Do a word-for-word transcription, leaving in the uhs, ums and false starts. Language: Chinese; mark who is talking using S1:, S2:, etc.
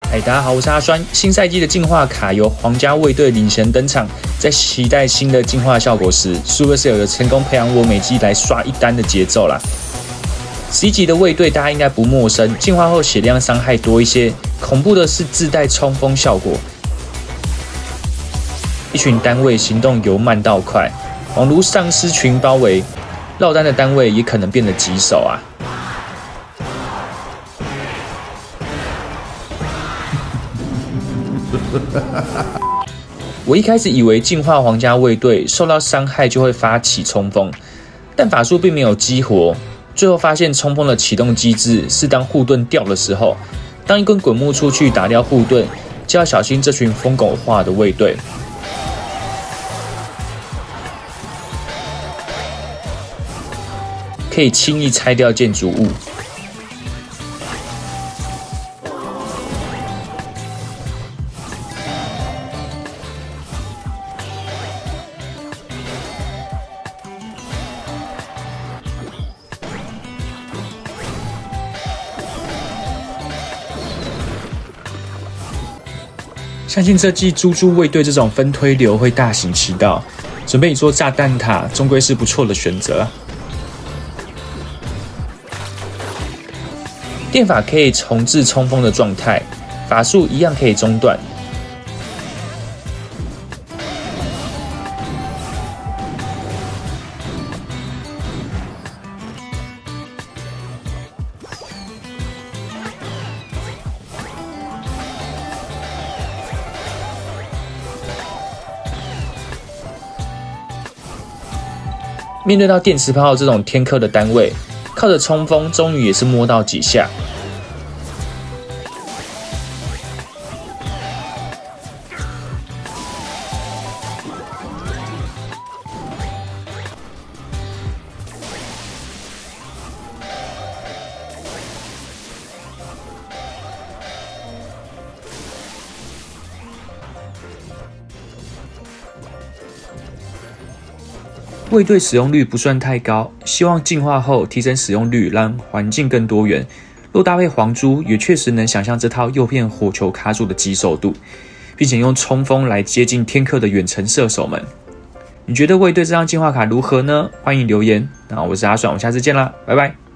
S1: 哎，大家好，我是阿酸。新赛季的进化卡由皇家卫队领衔登场，在期待新的进化效果时 ，Supercell 有成功培养我每季来刷一单的节奏啦。十一级的卫队大家应该不陌生，进化后血量伤害多一些，恐怖的是自带冲锋效果，一群单位行动由慢到快，宛如丧尸群包围，落单的单位也可能变得棘手啊。我一开始以为进化皇家卫队受到伤害就会发起冲锋，但法术并没有激活。最后发现冲锋的启动机制是当护盾掉的时候，当一根滚木出去打掉护盾，就要小心这群疯狗化的卫队。可以轻易拆掉建筑物。相信这季猪猪卫队这种分推流会大行其道，准备一座炸弹塔终归是不错的选择。电法可以重置冲锋的状态，法术一样可以中断。面对到电磁炮这种天克的单位，靠着冲锋，终于也是摸到几下。卫队使用率不算太高，希望进化后提升使用率，让环境更多元。若搭配黄珠，也确实能想象这套诱骗火球卡组的棘手度，并且用冲锋来接近天克的远程射手们。你觉得卫队这张进化卡如何呢？欢迎留言。那我是阿爽，我们下次见啦，拜拜。